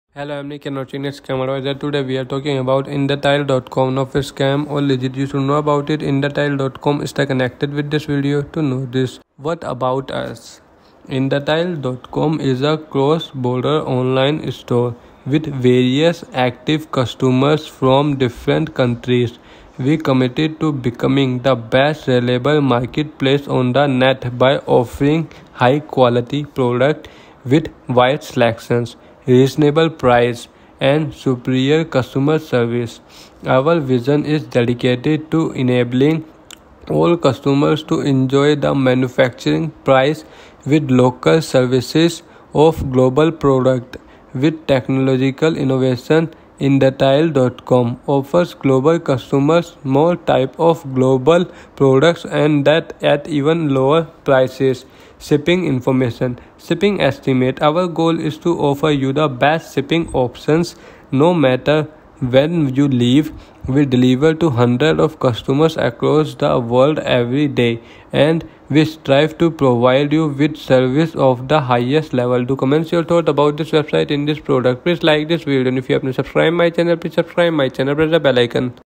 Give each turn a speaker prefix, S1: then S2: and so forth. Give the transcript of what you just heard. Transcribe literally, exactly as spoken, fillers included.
S1: Hello, I'm Nick, your Chinese scam advisor. Today we are talking about Indetile dot com. Now, if it's scam or legit, you should know about it. Indetile dot com. Stay connected with this video to know this. What about us? Indetile dot com is a cross-border online store with various active customers from different countries. We committed to becoming the best reliable marketplace on the net by offering high-quality product with wide selections, reasonable price, and superior customer service. Our vision is dedicated to enabling all customers to enjoy the manufacturing price with local services of global product. With technological innovation, Indetile dot com offers global customers more type of global products and that at even lower prices. Shipping information. Shipping estimate. Our goal is to offer you the best shipping options no matter when you leave. We deliver to hundreds of customers across the world every day, and we strive to provide you with service of the highest level. To comment your thought about this website in this product, please like this video, and if you have not subscribed my channel, please subscribe my channel, press the bell icon.